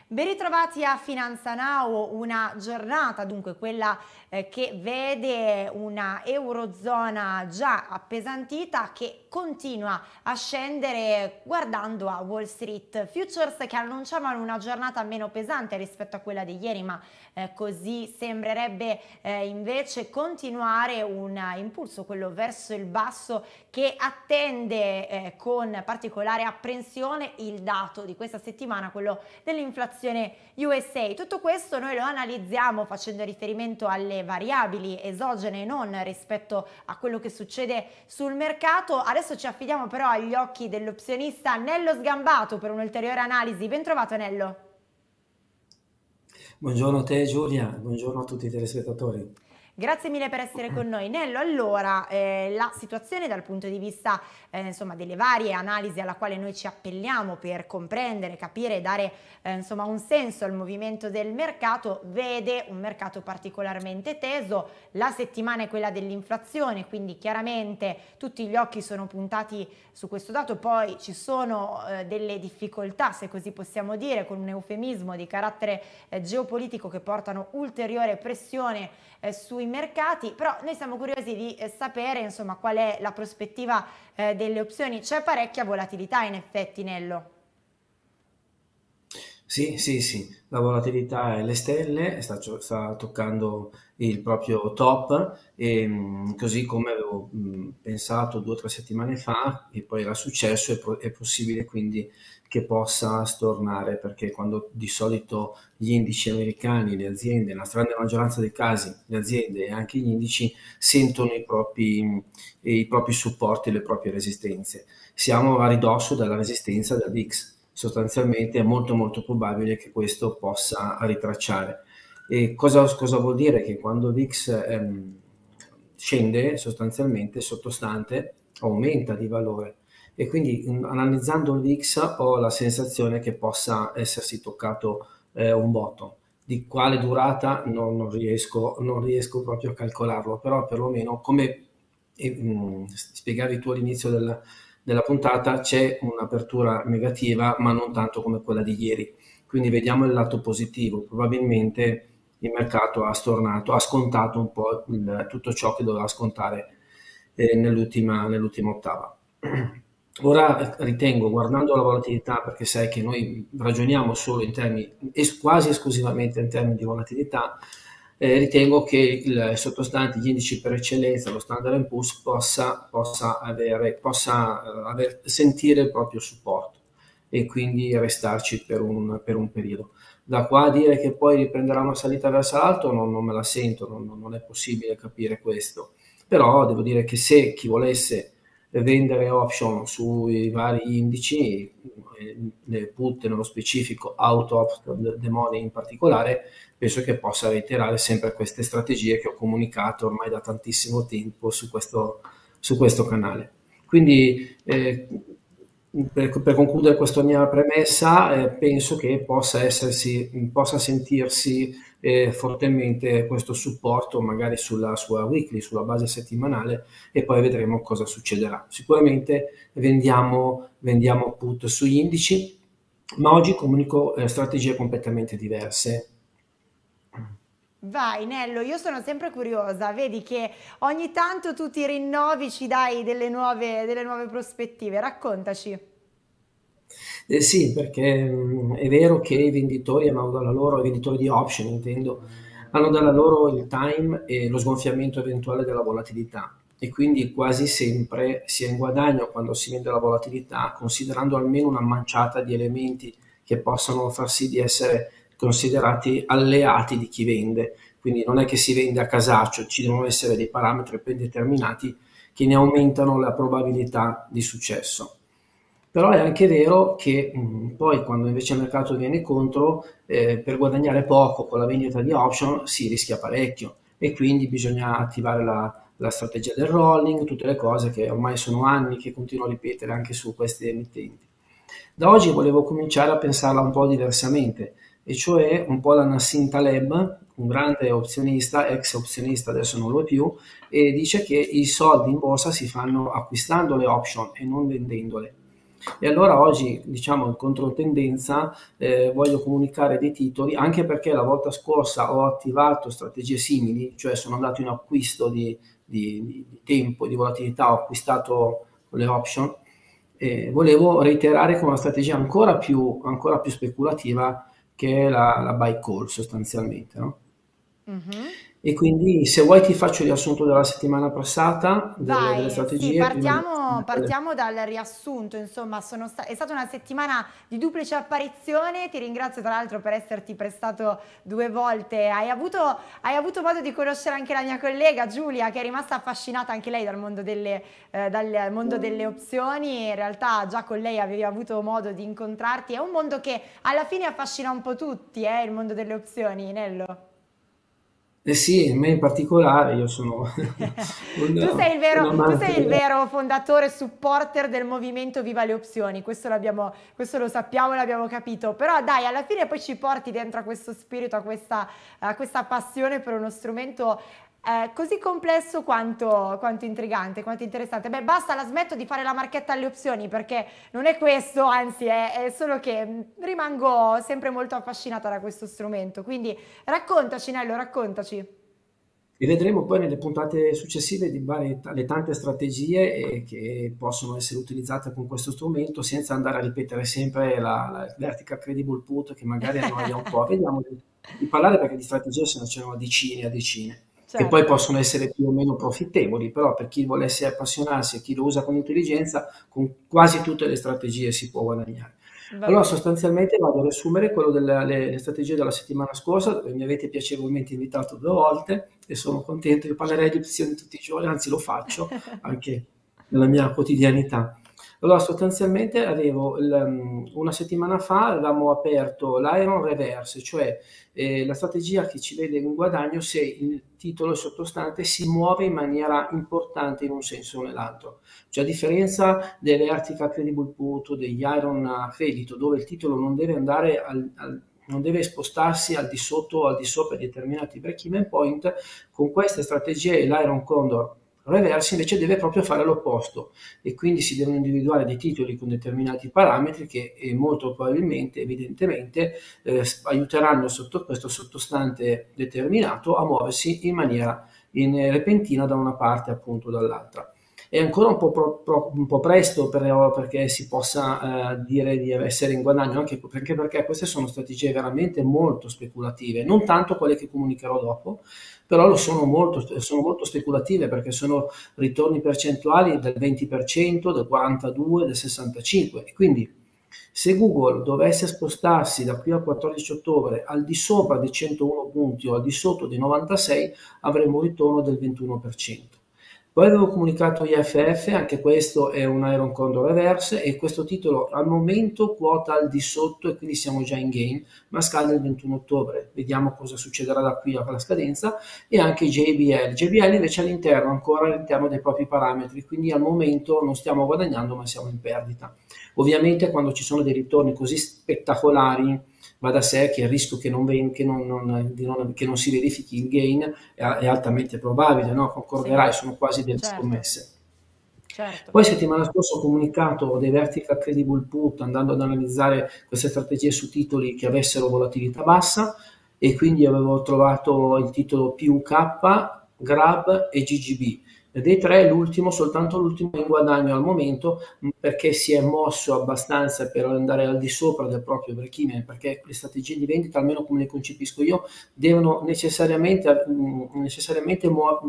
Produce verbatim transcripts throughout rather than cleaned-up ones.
Ben ritrovati a Finanza Now, una giornata dunque quella eh, che vede una Eurozona già appesantita che continua a scendere guardando a Wall Street. Futures che annunciavano una giornata meno pesante rispetto a quella di ieri, ma eh, così sembrerebbe eh, invece continuare un impulso, quello verso il basso, che attende eh, con particolare apprensione il dato di questa settimana, quello dell'inflazione U S A. Tutto questo noi lo analizziamo facendo riferimento alle variabili esogene e non rispetto a quello che succede sul mercato. Adesso ci affidiamo però agli occhi dell'opzionista Nello Sgambato per un'ulteriore analisi. Ben trovato Nello. Buongiorno a te Giulia, buongiorno a tutti i telespettatori. Grazie mille per essere con noi. Nello, allora, eh, la situazione dal punto di vista eh, insomma, delle varie analisi alla quale noi ci appelliamo per comprendere, capire e dare eh, insomma, un senso al movimento del mercato, vede un mercato particolarmente teso. La settimana è quella dell'inflazione, quindi chiaramente tutti gli occhi sono puntati su questo dato, poi ci sono eh, delle difficoltà, se così possiamo dire, con un eufemismo di carattere eh, geopolitico che portano ulteriore pressione eh, sui mercati, però noi siamo curiosi di eh, sapere insomma qual è la prospettiva eh, delle opzioni. C'è parecchia volatilità in effetti, Nello. Sì, sì, sì, la volatilità è alle stelle, sta, sta toccando il proprio top, e mh, così come avevo mh, pensato due o tre settimane fa, e poi era successo, è, è possibile quindi che possa stornare, perché quando di solito gli indici americani, le aziende, nella stragrande maggioranza dei casi, le aziende e anche gli indici sentono i propri, i propri supporti e le proprie resistenze. Siamo a ridosso della resistenza del V I X. Sostanzialmente è molto molto probabile che questo possa ritracciare. E cosa, cosa vuol dire? Che quando l'I X ehm, scende, sostanzialmente sottostante aumenta di valore, e quindi mh, analizzando l'I X ho la sensazione che possa essersi toccato eh, un bottom. Di quale durata non, non, riesco, non riesco proprio a calcolarlo, però perlomeno come eh, mh, spiegavi tu all'inizio del della puntata, c'è un'apertura negativa, ma non tanto come quella di ieri. Quindi vediamo il lato positivo. Probabilmente il mercato ha stornato, ha scontato un po' il, tutto ciò che doveva scontare eh, nell'ultima, nell'ultima ottava. Ora ritengo, guardando la volatilità, perché sai che noi ragioniamo solo in termini, es- quasi esclusivamente in termini di volatilità, eh, ritengo che il sottostante, gli indici per eccellenza, lo Standard and Poor's, possa, possa, avere, possa eh, aver, sentire il proprio supporto e quindi restarci per un, per un periodo. Da qua a dire che poi riprenderà una salita verso l'alto non, non me la sento, non, non è possibile capire questo. Però devo dire che se chi volesse vendere option sui vari indici, le put nello specifico, out of the money in particolare, penso che possa reiterare sempre queste strategie che ho comunicato ormai da tantissimo tempo su questo, su questo canale. Quindi eh, per, per concludere questa mia premessa, eh, penso che possa, essersi, possa sentirsi eh, fortemente questo supporto magari sulla sua weekly, sulla base settimanale, e poi vedremo cosa succederà. Sicuramente vendiamo, vendiamo put sugli indici, ma oggi comunico eh, strategie completamente diverse. Vai Nello, io sono sempre curiosa, vedi che ogni tanto tu ti rinnovi, ci dai delle nuove, delle nuove prospettive, raccontaci. Eh sì, perché mh, è vero che i venditori hanno dalla loro, i venditori di option intendo, hanno dalla loro il time e lo sgonfiamento eventuale della volatilità, e quindi quasi sempre si è in guadagno quando si vende la volatilità, considerando almeno una manciata di elementi che possano far sì di essere considerati alleati di chi vende. Quindi non è che si vende a casaccio, ci devono essere dei parametri predeterminati che ne aumentano la probabilità di successo. Però è anche vero che mh, poi quando invece il mercato viene contro, eh, per guadagnare poco con la vendita di option si rischia parecchio, e quindi bisogna attivare la, la strategia del rolling, tutte le cose che ormai sono anni che continuo a ripetere anche su questi emittenti. Da oggi volevo cominciare a pensarla un po' diversamente, e cioè un po' la Nassim Taleb, un grande opzionista, ex opzionista, adesso non lo è più, e dice che i soldi in borsa si fanno acquistando le option e non vendendole. E allora oggi, diciamo, in controtendenza, eh, voglio comunicare dei titoli, anche perché la volta scorsa ho attivato strategie simili, cioè sono andato in acquisto di, di, di tempo, di volatilità, ho acquistato le option, e volevo reiterare con una strategia ancora più, ancora più speculativa, che è la, la buy call sostanzialmente, no? Mhm. E quindi se vuoi ti faccio il riassunto della settimana passata, delle, delle Vai, sì, strategie, prima di... partiamo, partiamo dal riassunto, insomma, sono sta- è stata una settimana di duplice apparizione, ti ringrazio tra l'altro per esserti prestato due volte, hai avuto, hai avuto modo di conoscere anche la mia collega Giulia, che è rimasta affascinata anche lei dal mondo delle, eh, dal mondo delle opzioni, in realtà già con lei avevi avuto modo di incontrarti, è un mondo che alla fine affascina un po' tutti, eh, il mondo delle opzioni, Nello. Eh sì, a me in particolare, io sono Tu un, sei il vero, un tu amante sei il della... vero fondatore, supporter del movimento Viva le Opzioni, questo l'abbiamo, questo lo sappiamo, l'abbiamo capito, però dai, alla fine poi ci porti dentro a questo spirito, a questa, a questa passione per uno strumento eh, così complesso quanto, quanto intrigante, quanto interessante. Beh, basta, la smetto di fare la marchetta alle opzioni perché non è questo, anzi è, è solo che mh, rimango sempre molto affascinata da questo strumento, quindi raccontaci Nello, raccontaci. E vedremo poi nelle puntate successive di varie, le tante strategie eh, che possono essere utilizzate con questo strumento senza andare a ripetere sempre la, la vertical credible put che magari annoia un po'. Vediamo di, di parlare perché di strategie se ne c'erano decine a decine, che poi Certo. possono essere più o meno profittevoli, però per chi volesse appassionarsi e chi lo usa con intelligenza, con quasi tutte le strategie si può guadagnare. Va Allora, bene. sostanzialmente vado a riassumere quello delle le, le strategie della settimana scorsa, dove mi avete piacevolmente invitato due volte e sono contento. Io parlerei di opzioni tutti i giorni, anzi lo faccio anche nella mia quotidianità. Allora, sostanzialmente avevo il, um, una settimana fa avevamo aperto l'Iron Reverse, cioè eh, la strategia che ci vede in guadagno se il titolo sottostante si muove in maniera importante in un senso o nell'altro. Cioè a differenza delle Vertical Credible Put o degli Iron Credito, dove il titolo non deve andare al, al non deve spostarsi al di sotto o al di sopra di determinati break-even point, con queste strategie l'Iron Condor Reverse invece deve proprio fare l'opposto e quindi si devono individuare dei titoli con determinati parametri che eh, molto probabilmente, evidentemente, eh, aiuteranno sotto questo sottostante determinato a muoversi in maniera in, eh, repentina da una parte appunto dall'altra. È ancora un po', pro, pro, un po' presto per, perché si possa eh, dire di essere in guadagno, anche perché, perché queste sono strategie veramente molto speculative, non tanto quelle che comunicherò dopo, però lo sono molto, sono molto speculative perché sono ritorni percentuali del venti per cento, del quarantadue per cento, del sessantacinque per cento. E quindi se Google dovesse spostarsi da qui al quattordici ottobre al di sopra dei centouno punti o al di sotto dei novantasei, avremo un ritorno del ventuno per cento. Poi avevo comunicato I F F, anche questo è un Iron Condor Reverse e questo titolo al momento quota al di sotto e quindi siamo già in game, ma scade il ventuno ottobre. Vediamo cosa succederà da qui alla scadenza. E anche J B L. J B L invece all'interno, ancora all'interno dei propri parametri, quindi al momento non stiamo guadagnando ma siamo in perdita. Ovviamente quando ci sono dei ritorni così spettacolari va da sé che il rischio che non, ven- che non, non- di non- che non si verifichi il gain è, è altamente probabile, no? Sì, Concorderai, sono quasi delle certo, scommesse. certo. Poi settimana scorsa ho comunicato dei vertical credible put andando ad analizzare queste strategie su titoli che avessero volatilità bassa e quindi avevo trovato il titolo P U K, Grab e G G B. Dei tre, l'ultimo, soltanto l'ultimo è in guadagno al momento perché si è mosso abbastanza per andare al di sopra del proprio break-even, perché le strategie di vendita, almeno come le concepisco io, devono necessariamente, necessariamente muo-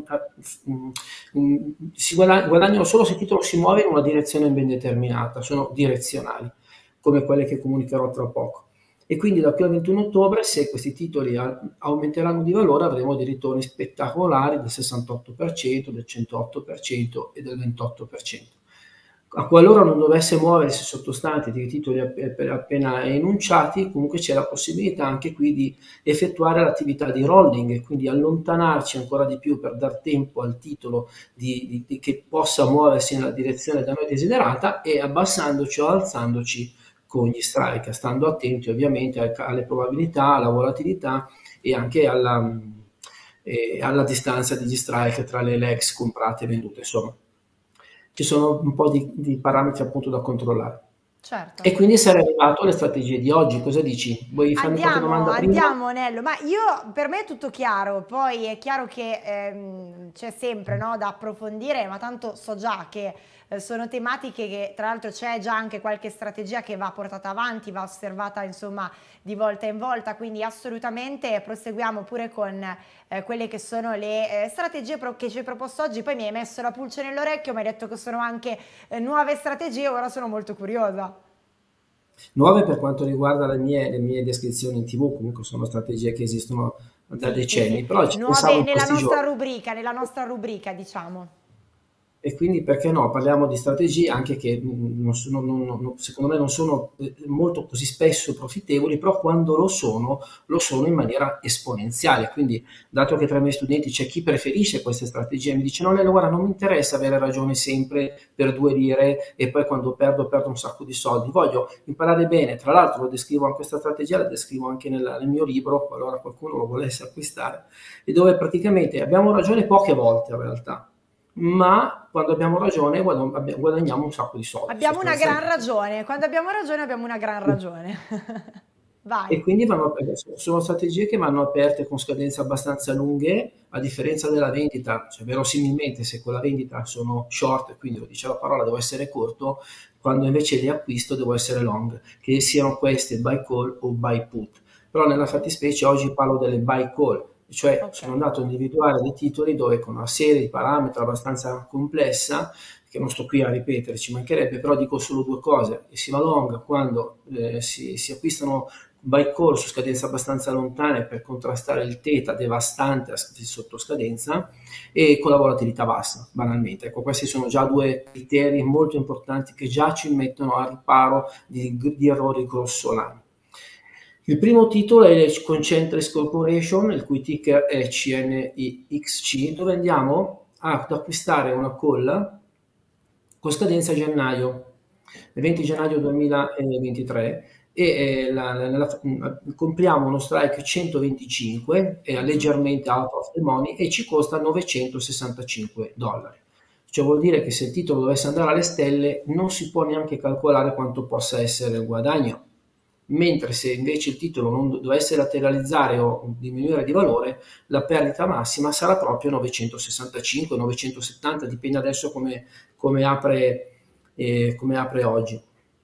si guadagnano solo se il titolo si muove in una direzione ben determinata, sono direzionali, come quelle che comunicherò tra poco. E quindi da qui al ventuno ottobre, se questi titoli aumenteranno di valore, avremo dei ritorni spettacolari del sessantotto per cento, del centootto per cento e del ventotto per cento. A qualora non dovesse muoversi sottostante dei titoli appena enunciati, comunque c'è la possibilità anche qui di effettuare l'attività di rolling e quindi allontanarci ancora di più per dar tempo al titolo di, di, di, che possa muoversi nella direzione da noi desiderata e abbassandoci o alzandoci con gli strike, stando attenti ovviamente alle probabilità, alla volatilità e anche alla, eh, alla distanza degli strike tra le legs comprate e vendute. Insomma, ci sono un po' di, di parametri appunto da controllare. Certo. E quindi sarei arrivato alle strategie di oggi. Cosa dici? Vuoi farmi qualche Andiamo, domanda prima? andiamo Nello, ma io per me è tutto chiaro, poi è chiaro che ehm, c'è sempre, no, da approfondire, ma tanto so già che eh, sono tematiche che tra l'altro c'è già anche qualche strategia che va portata avanti, va osservata insomma di volta in volta, quindi assolutamente proseguiamo pure con eh, quelle che sono le eh, strategie pro- che ci hai proposto oggi. Poi mi hai messo la pulce nell'orecchio, mi hai detto che sono anche eh, nuove strategie, ora sono molto curiosa. Nuove per quanto riguarda le mie, le mie descrizioni in T V, comunque sono strategie che esistono da Sì, sì, sì, decenni, però ci pensavo nuove in nella questi nostra giorni. rubrica, nella nostra rubrica, diciamo. E quindi perché no? Parliamo di strategie anche che mh, non sono, non- non- secondo me non sono eh, molto così spesso profittevoli, però quando lo sono, lo sono in maniera esponenziale. Quindi, dato che tra i miei studenti c'è chi preferisce queste strategie, mi dice: no, Nello, guarda, non mi interessa avere ragione sempre per due lire e poi quando perdo, perdo un sacco di soldi. Voglio imparare bene. Tra l'altro, lo descrivo anche questa strategia, la descrivo anche nel, nel mio libro, qualora qualcuno lo volesse acquistare, e dove praticamente abbiamo ragione poche volte in realtà, ma quando abbiamo ragione guadagn- abbi- guadagniamo un sacco di soldi Abbiamo una gran sostanzialmente. ragione, quando abbiamo ragione abbiamo una gran ragione. Vai. E quindi vanno, sono strategie che vanno aperte con scadenze abbastanza lunghe, a differenza della vendita, cioè verosimilmente se con la vendita sono short, quindi lo dice la parola, devo essere corto, quando invece le acquisto devo essere long, che siano queste buy call o buy put. Però nella Mhm. fattispecie oggi parlo delle buy call, cioè Ok. sono andato a individuare dei titoli dove con una serie di parametri abbastanza complessa, che non sto qui a ripetere, ci mancherebbe, però dico solo due cose: si va long quando eh, si, si acquistano buy call su scadenze abbastanza lontane per contrastare il theta devastante sotto scadenza, e con la volatilità bassa, banalmente. Ecco, questi sono già due criteri molto importanti che già ci mettono a riparo di, di errori grossolani. Il primo titolo è Concentris Corporation, il cui ticker è C N I X C, dove andiamo ad acquistare una call con scadenza a gennaio, il venti Ok. gennaio duemilaventitré, e eh, la, la, la, mh, compriamo uno strike centoventicinque, è Mhm. leggermente out of the money e ci costa novecentosessantacinque dollari. Cioè vuol dire che se il titolo dovesse andare alle stelle non si può neanche calcolare quanto possa essere il guadagno, mentre se invece il titolo non dovesse lateralizzare o diminuire di valore, la perdita massima sarà proprio novecentosessantacinque novecentosettanta, dipende adesso come, come apre, eh, come apre oggi.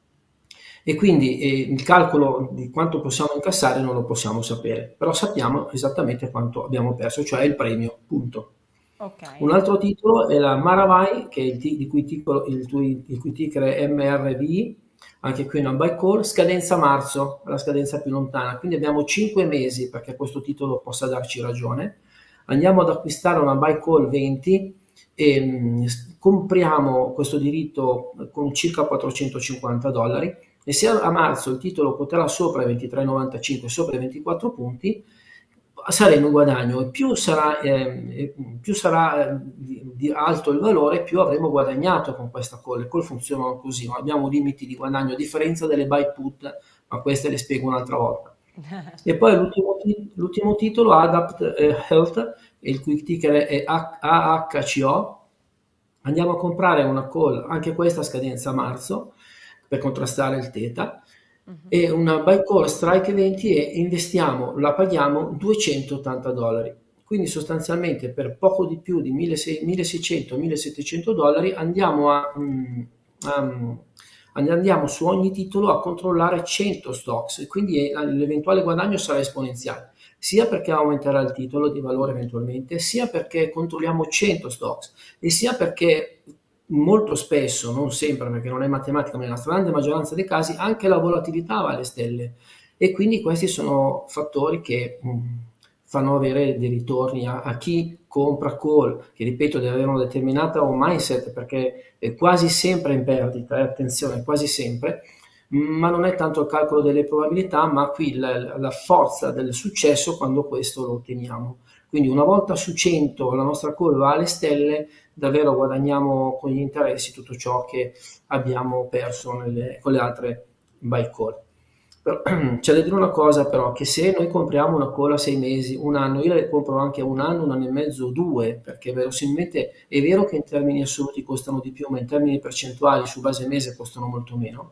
E quindi eh, il calcolo di quanto possiamo incassare non lo possiamo sapere, però sappiamo esattamente quanto abbiamo perso, cioè il premio, punto. Ok. Un altro titolo è la Maravai, che è il, t- di cui titolo- il, tui- il cui ticker è M R V, anche qui una buy call, scadenza marzo, la scadenza più lontana, quindi abbiamo cinque mesi perché questo titolo possa darci ragione. Andiamo ad acquistare una buy call venti e mh, compriamo questo diritto con circa quattrocentocinquanta dollari, e se a marzo il titolo quoterà sopra i ventitré virgola novantacinque, sopra i ventiquattro punti, saremo in guadagno, e più sarà, eh, più sarà eh, di, di alto il valore, più avremo guadagnato con questa call. Le call funzionano così, non abbiamo limiti di guadagno, a differenza delle buy put, ma queste le spiego un'altra volta. E poi l'ultimo, l'ultimo titolo, Adapt eh, Health, il cui ticker è A H C O. Andiamo a comprare una call, anche questa a scadenza a marzo, per contrastare il theta, Mhm. e una buy call strike venti, e investiamo, la paghiamo duecentottanta dollari. Quindi sostanzialmente per poco di più di milleseicento millesettecento dollari andiamo a, mm, a- mm, andiamo su ogni titolo a controllare cento stocks, e quindi eh, l'eventuale guadagno sarà esponenziale, sia perché aumenterà il titolo di valore eventualmente, sia perché controlliamo cento stocks, e sia perché molto spesso, non sempre perché non è matematica, ma nella stragrande maggioranza dei casi, anche la volatilità va alle stelle, e quindi questi sono fattori che mh, fanno avere dei ritorni a, a chi compra call, che ripeto deve avere una determinata un mindset, perché è quasi sempre in perdita, eh, attenzione, quasi sempre, ma non è tanto il calcolo delle probabilità, ma qui la, la forza del successo quando questo lo otteniamo. Quindi una volta su cento la nostra call va alle stelle, davvero guadagniamo con gli interessi tutto ciò che abbiamo perso nelle, con le altre buy call. Però, c'è da dire una cosa però, che se noi compriamo una call a sei mesi, un anno, io le compro anche a un anno, un anno e mezzo, due, perché verosimilmente è vero che in termini assoluti costano di più, ma in termini percentuali su base mese costano molto meno.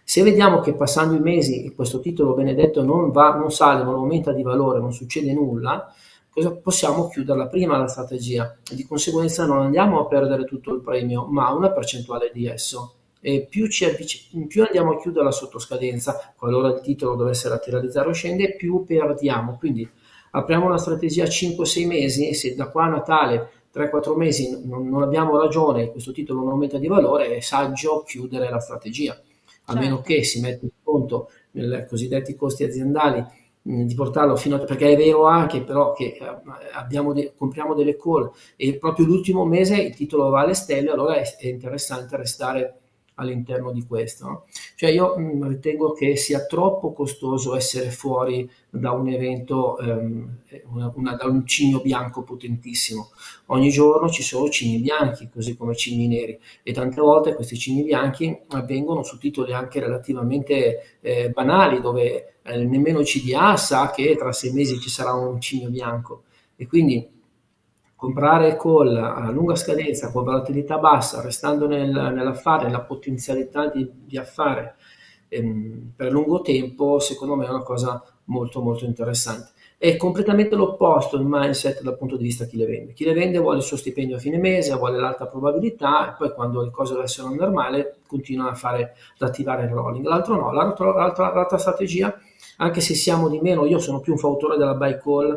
Se vediamo che passando i mesi questo titolo benedetto non va, non sale, non aumenta di valore, non succede nulla, cosa possiamo chiuderla prima la strategia. Di conseguenza non andiamo a perdere tutto il premio, ma una percentuale di esso. E più, ci avvic- più andiamo a chiuderla sotto scadenza, qualora il titolo dovesse lateralizzare o scendere, più perdiamo. Quindi apriamo una strategia a cinque sei mesi e se da qua a Natale tre quattro mesi non, non abbiamo ragione, questo titolo non aumenta di valore, è saggio chiudere la strategia, a meno Certo. che si metta in conto nei cosiddetti costi aziendali mh, di portarlo fino a, perché è vero anche però che eh, abbiamo de- compriamo delle call e proprio l'ultimo mese il titolo va alle stelle, allora è, è interessante restare all'interno di questo. No? Cioè io mh, ritengo che sia troppo costoso essere fuori da un evento, ehm, una- una- da un cigno bianco potentissimo. Ogni giorno ci sono cigni bianchi, così come cigni neri, e tante volte questi cigni bianchi avvengono su titoli anche relativamente eh, banali, dove eh, nemmeno il C D A sa che tra sei mesi ci sarà un cigno bianco. E quindi comprare call a lunga scadenza, con volatilità bassa, restando nel, nell'affare, nella potenzialità di, di affare ehm, per lungo tempo, secondo me è una cosa molto molto interessante. È completamente l'opposto il mindset dal punto di vista di chi le vende. Chi le vende vuole il suo stipendio a fine mese, vuole l'alta probabilità e poi quando le cose dovessero andare male continua a fare, ad attivare il rolling. L'altro no, l'altro- l'altra, l'altra strategia, anche se siamo di meno, io sono più un fautore della buy call,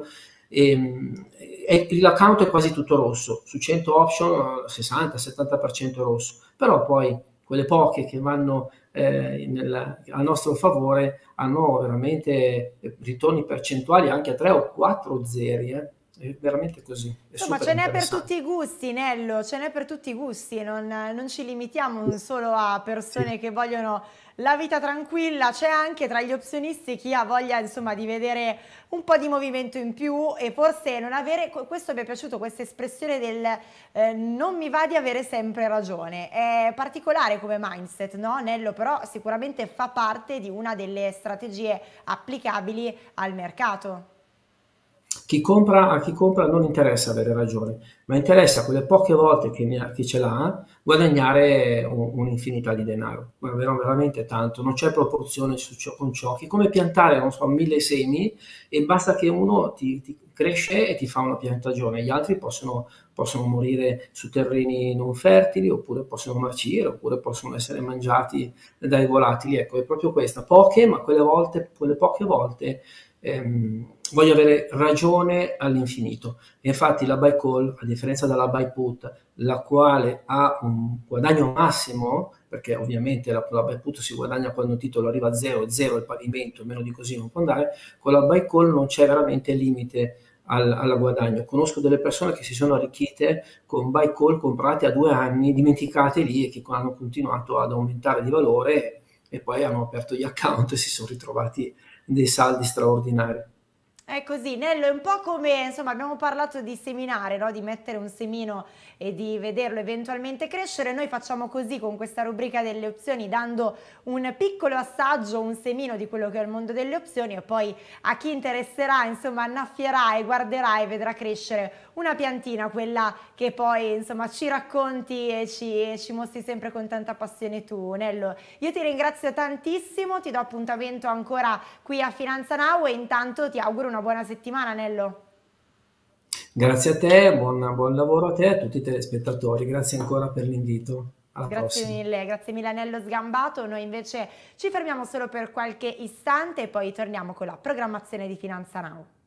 e, e l'account è quasi tutto rosso, su cento option sessanta settanta per cento è rosso, però poi quelle poche che vanno eh, nel, a nostro favore hanno veramente ritorni percentuali anche a tre o quattro zeri, eh. È veramente così, è Insomma, super ce n'è per interessante. tutti i gusti, Nello, ce n'è per tutti i gusti, non, non ci limitiamo solo a Sì. persone che vogliono la vita tranquilla, c'è anche tra gli opzionisti chi ha voglia, insomma, di vedere un po' di movimento in più e forse non avere, questo mi è piaciuto, questa espressione del eh, non mi va di avere sempre ragione, è particolare come mindset, no, Nello? Però sicuramente fa parte di una delle strategie applicabili al mercato. Chi compra, a chi compra non interessa avere ragione, ma interessa quelle poche volte che, ne ha- che ce l'ha guadagnare un- un'infinità di denaro, ma ver- veramente tanto, non c'è proporzione su ciò, con ciò, che è come piantare, non so, mille semi e basta che uno ti, ti cresce e ti fa una piantagione, gli altri possono, possono morire su terreni non fertili, oppure possono marcire, oppure possono essere mangiati dai volatili, ecco, è proprio questa, poche, ma quelle volte, quelle poche volte ehm, voglio avere ragione all'infinito. E infatti la buy call, a differenza della buy put, la quale ha un guadagno massimo, perché ovviamente la, la buy put si guadagna quando il titolo arriva a zero, zero il pavimento, meno di così non può andare, con la buy call non c'è veramente limite al, al guadagno. Conosco delle persone che si sono arricchite con buy call comprate a due anni, dimenticate lì e che hanno continuato ad aumentare di valore e poi hanno aperto gli account e si sono ritrovati dei saldi straordinari. È così, Nello, è un po' come, insomma, abbiamo parlato di seminare, no? Di mettere un semino e di vederlo eventualmente crescere. Noi facciamo così con questa rubrica delle opzioni, dando un piccolo assaggio, un semino di quello che è il mondo delle opzioni e poi a chi interesserà, insomma, annaffierà e guarderà e vedrà crescere una piantina, quella che poi, insomma, ci racconti e ci, e ci mostri sempre con tanta passione tu, Nello. Io ti ringrazio tantissimo, ti do appuntamento ancora qui a Finanza Now e intanto ti auguro una buona settimana, Nello. Grazie a te, buon, buon lavoro a te e a tutti i telespettatori. Grazie ancora per l'invito. Alla Grazie prossima. mille, grazie mille Anello Sgambato. Noi invece ci fermiamo solo per qualche istante e poi torniamo con la programmazione di Finanza Now.